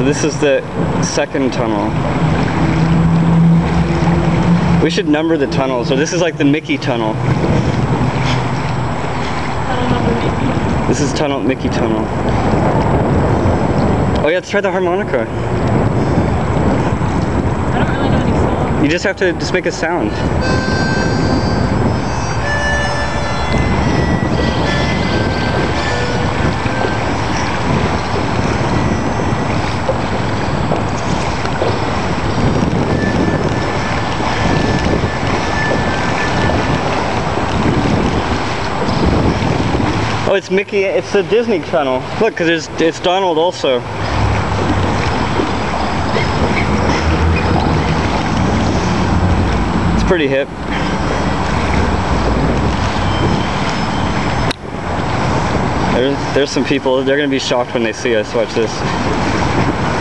this is the second tunnel. We should number the tunnels. So this is like the Mickey tunnel. Tunnel number Mickey. This is tunnel Mickey tunnel. Oh yeah, let's try the harmonica. I don't really know any songs. You just have to make a sound. Oh, it's Mickey. It's the Disney tunnel. Look, because it's Donald also. It's pretty hip. There's some people. They're gonna be shocked when they see us. Watch this.